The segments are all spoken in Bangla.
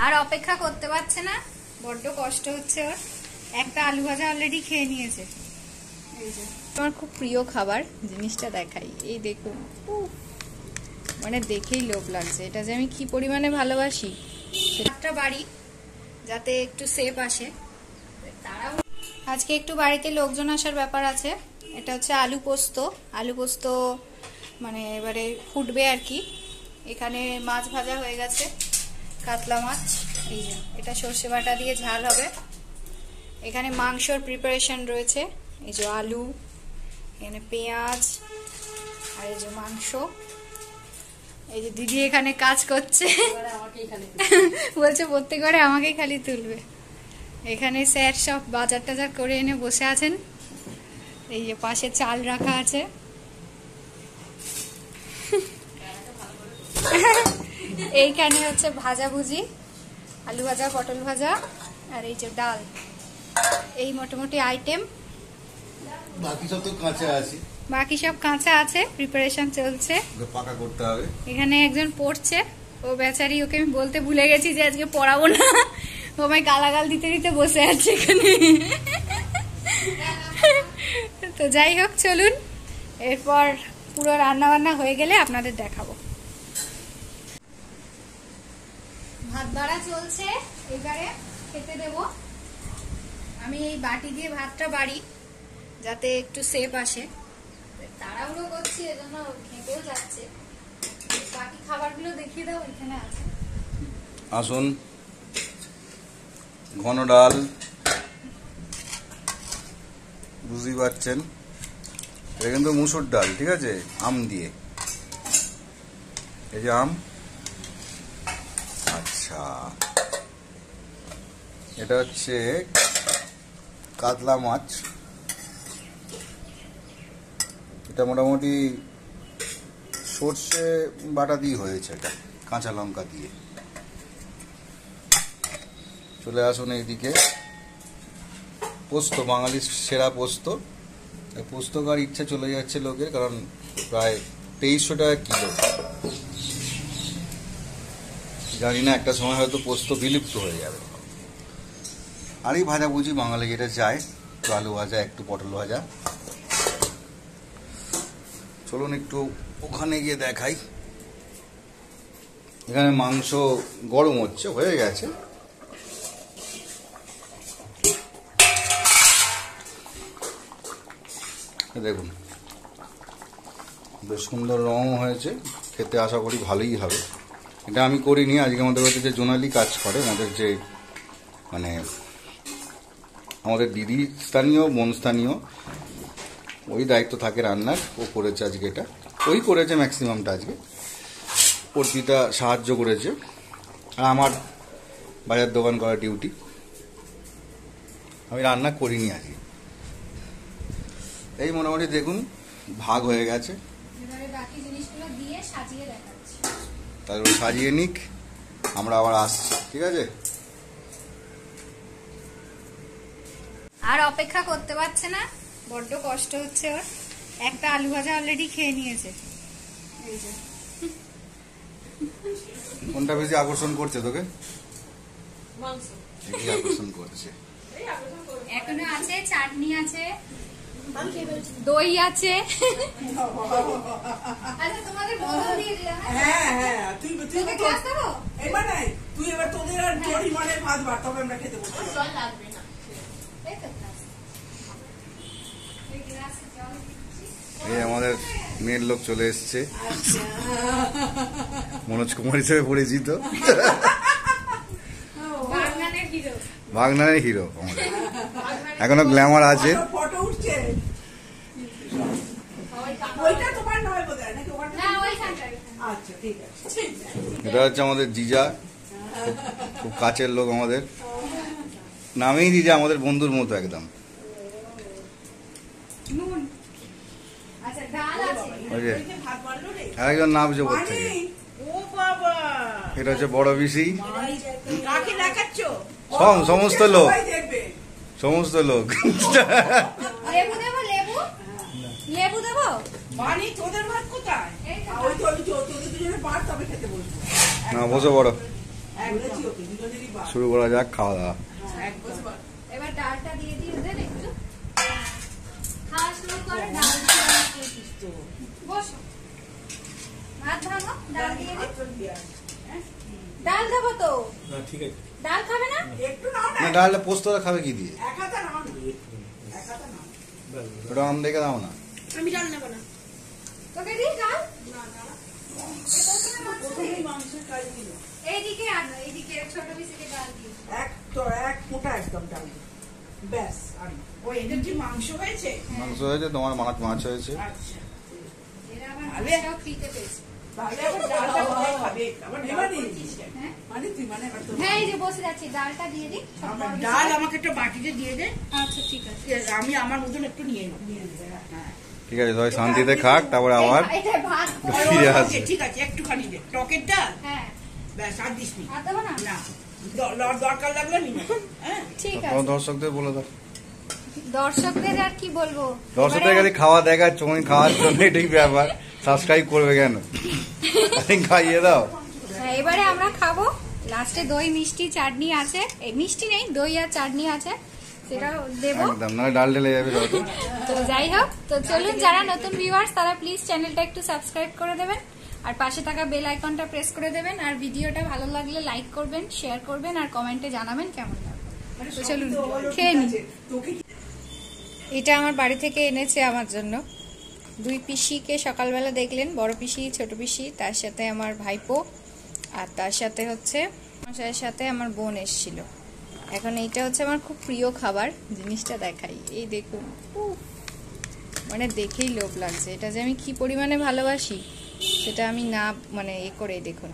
আর অপেক্ষা করতে পারছে না, বড্ড কষ্ট হচ্ছে ওর। একটা আলু ভাজা অলরেডি খেয়ে নিয়েছে। এই যে আমার খুব প্রিয় খাবার, জিনিসটা দেখাই, এই দেখুন, মানে দেখেই লোভ লাগছে। এটা যে আমি কি পরিমাণে ভালোবাসি। একটা বাড়ি যাতে একটু সেফ আসে, তারাও আজকে একটু বাড়িতে লোকজন আসার ব্যাপার আছে। এটা হচ্ছে আলু পোস্ত। আলু পোস্ত মানে এবারে ফুটবে আর কি। এখানে মাছ ভাজা হয়ে গেছে, কাতলা মাছ। এই যে এটা সর্ষে বাটা দিয়ে ঝাল হবে। এখানে মাংসর প্রিপারেশন রয়েছে, এই যে আলু, এখানে পেঁয়াজ, আর এই যে মাংস। এই যে দিদি এখানে কাজ করছে, বলছে প্রত্যেকবারে আমাকেই খালি তুলবে। এখানে স্যার সব বাজার টাজার করে এনে বসে আছেন। এই যে পাশে চাল রাখা আছে। এইখানে হচ্ছে ভাজাভুজি, আলু ভাজা, পটল ভাজা, আর এই যে ডাল। এই মোটামুটি আইটেম। বাকি সব তো কাঁচা আছে, বাকি সব কাঁচা আছে, প্রিপারেশন চলছে, পাকা করতে হবে। এখানে একজন পড়ছে, ও বেচারি, ওকে আমি বলতে ভুলে গেছি যে আজকে পড়াবো না। ও আমায় গালাগাল দিতে দিতে বসে আছে এখানে। তো যাই হোক, চলুন, এরপর পুরো রান্না বান্না হয়ে গেলে আপনাদের দেখাবো। ভাত বাড়া চলছে, এবারে খেতে দেব। আমি এই বাটি দিয়ে ভাতটা বাড়ি যাতে একটু সেফ আসে, তাড়াহুড়ো করছি, এজন্য খেতেও যাচ্ছে। বাকি খাবারগুলো দেখিয়ে দাও, এখানে আছে। আসুন, ঘন ডাল, বুঝতেই পারছেন, এটা কিন্তু মুসুর ডাল, ঠিক আছে, আম দিয়ে। এই যে আম, আচ্ছা, এটা হচ্ছে কাতলা মাছ। এটা মোটামুটি সর্ষে বাটা দিয়ে হয়েছে, এটা কাঁচা লঙ্কা দিয়ে। চলে আসুন এইদিকে, পোস্ত, বাঙালির সেরা পোস্ত। পোস্ত খাওয়ার ইচ্ছা চলে যাচ্ছে লোকের, কারণ প্রায় 2300 টাকা কিলো। জানি না একটা সময় হয়তো পোস্ত বিলুপ্ত হয়ে যাবে। আর এই ভাজাভুজি বাঙালি যেটা চায়, একটু আলু ভাজা, একটু পটল ভাজা। চলুন একটু ওখানে গিয়ে দেখাই। এখানে মাংস গরম হচ্ছে, হয়ে গেছে। দেখুন, বেশ সুন্দর রং হয়েছে, খেতে আশা করি ভালোই হবে। এটা আমি করিনি, আজকে আমাদের বাড়িতে যে জোনালি কাজ করে, আমাদের যে মানে আমাদের দিদি স্থানীয়, বোন স্থানীয়, ওই দায়িত্ব থাকে রান্নার, ও করেছে আজকে। এটা ওই করেছে ম্যাক্সিমামটা আজকে, অর্পিতা সাহায্য করেছে, আর আমার বাজার দোকান করা ডিউটি। আমি রান্না করিনি আজকে। এই মোটামুটি দেখুন ভাগ হয়ে গেছে, তারপর সাজিয়ে নিক, আমরা আবার আসছি, ঠিক আছে। আর অপেক্ষা করতে পারছে না, বড্ড কষ্ট হচ্ছে ওর। একটা আলু ভাজা অলরেডি খেয়ে নিয়েছে। এই যে কোনটা বেশি আকর্ষণ করছে তোকে? মাংস আকর্ষণ করছে। এখনো আছে, চাটনি আছে, দই আছে। আচ্ছা, তোমাদের বোতল দিয়ে দিলাম। হ্যাঁ হ্যাঁ, তুই গ্লাস দেবো এবার নাই, তুই এবার তোদের আর পরিমাণে ভাত বার, তবে আমরা খেতে বসবো। জল লাগবে না। এই আমাদের মেয়ের লোক চলে এসছে, মনোজ কুমার হিসেবে পরিচিত, ভাগনানের হিরো আমাদের। এখনো গ্ল্যামার আছে। ফটো উঠছে, এটা হচ্ছে আমাদের জিজা, খুব কাছের লোক আমাদের, নামেই জিজা, আমাদের বন্ধুর মতো একদম। আরেকজন নামছে ওর থেকে, এটা হচ্ছে বড় পিসি, সমস্ত লোক, সমস্ত লোক। না বসে বড়, একদম ওকে দুজনেরই বাদ। শুরু করা যাক খাওয়া দাওয়া। একদম। এবার ডালটা দিয়ে দিই ওদের একটু। খাওয়া শুরু করে ডাল দিয়ে বসো। ভাত ভাঙো, ডাল দিয়ে দিই। ডাল দেবো তো। ঠিক আছে। ডাল খাবে না? একটু নাও না। না ডালটা পোস্তটা খাবে কি দিয়ে? এক হাতা নাও না। এক হাতা নাও। ওটা আম দেখে দাও না। আমি ডাল নেব না। তোকে দিই ডাল? না না না। প্রথমেই মাংসের কাজ দিল। এইদিকে আনো, এইদিকে ছোট পিসিকে ডাল দিই। এক মোটা একদম ডাল দিল। ব্যাস আর না। ওই এদের কি মাংস হয়েছে? মাংস হয়েছে, তোমার মাছ হয়েছে। আচ্ছা। এরা আবার তাহলে? মাছটাও ফ্রিতে পেয়েছে। তাহলে আবার ডালটা কোথায় খাবে? আবার ডাল করেছিস কেন? হ্যাঁ? মানে তুই মানে এবার তো হ্যাঁ এই যে বসে যাচ্ছি, ডালটা দিয়ে দিই। আমার ডাল আমাকে একটা বাটিতে দিয়ে দে। আচ্ছা ঠিক আছে। আমি আমার মতন একটু নিয়ে নেব। হ্যাঁ। ঠিক আছে, সবাই শান্তিতে খাক, তারপরে আবার এটা ভাত। ফিরে ওকে, আসবে। ঠিক আছে একটুখানি দে। টকের ডাল? হ্যাঁ। ব্যাস আর দিস নি। আর দেবো না? না। দরকার লাগলে নি। হ্যাঁ। ঠিক তোমার আছে। দর্শকদের বলে দাও। দর্শকদের আর কি বলবো? দর্শকদের কাছে খাওয়া দেখা চুমনি খাওয়ার জন্য এটাই ব্যাপার। সাবস্ক্রাইব করবে কেন? খাইয়ে দাও। হ্যাঁ, এবারে আমরা খাবো। লাস্টে দই মিষ্টি চাটনি আছে। এই মিষ্টি নেই, দই আর চাটনি আছে, সেটা দেবো। একদম, না ডাল ঢেলে যাবে সব। তো যাই হোক, তো চলুন, যারা নতুন ভিউয়ার্স তারা প্লিজ চ্যানেলটা একটু সাবস্ক্রাইব করে দেবেন আর পাশে থাকা বেল আইকনটা প্রেস করে দেবেন, আর ভিডিওটা ভালো লাগলে লাইক করবেন, শেয়ার করবেন আর কমেন্টে জানাবেন কেমন লাগবে। তো চলুন খেয়ে নিই। তোকে এটা আমার বাড়ি থেকে এনেছে আমার জন্য। দুই পিসিকে সকালবেলা দেখলেন, বড় পিসি, ছোট পিসি, তার সাথে আমার ভাইপো, আর তার সাথে হচ্ছে মশাইয়ের সাথে আমার বোন এসেছিল। এখন এইটা হচ্ছে আমার খুব প্রিয় খাবার। জিনিসটা দেখাই, এই দেখুন। উফ, মানে দেখেই লোভ লাগছে। এটা যে আমি কি পরিমাণে ভালোবাসি সেটা আমি না মানে করে দেখুন।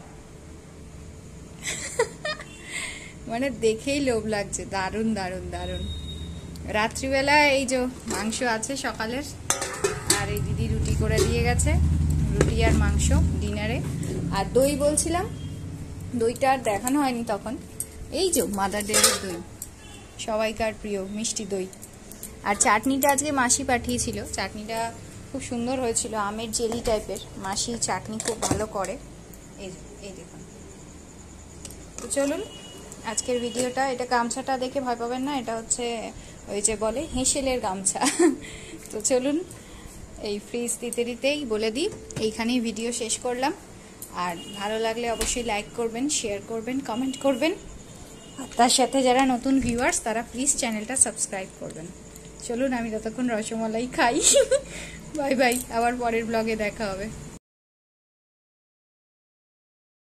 মানে দেখেই লোভ লাগছে। দারুণ দারুণ দারুণ। রাত্রিবেলা এই যে মাংস আছে সকালের, আর এই দিদি রুটি করে দিয়ে গেছে, রুটি আর মাংস ডিনারে। আর দই বলছিলাম, দইটা আর দেখানো হয়নি তখন। এই যে মাদার ডেয়ারির দই, সবাইকার প্রিয় মিষ্টি দই। আর চাটনিটা আজকে মাসি পাঠিয়েছিল, চাটনিটা খুব সুন্দর হয়েছিল, আমের জেলি টাইপের। মাসি চাটনি খুব ভালো করে। এই দেখুন। তো চলুন আজকের ভিডিওটা, এটা গামছাটা দেখে ভয় পাবেন না, এটা হচ্ছে ওই যে বলে হেঁসেলের গামছা। তো চলুন, এই ফ্রিজ দিতে দিতেই বলে দিই, এইখানেই ভিডিও শেষ করলাম। আর ভালো লাগলে অবশ্যই লাইক করবেন, শেয়ার করবেন, কমেন্ট করবেন। আর তার সাথে যারা নতুন ভিউয়ার্স তারা প্লিজ চ্যানেলটা সাবস্ক্রাইব করবেন। চলুন আমি ততক্ষণ রসমালাই খাই। বাই বাই, আবার পরের ব্লগে দেখা হবে।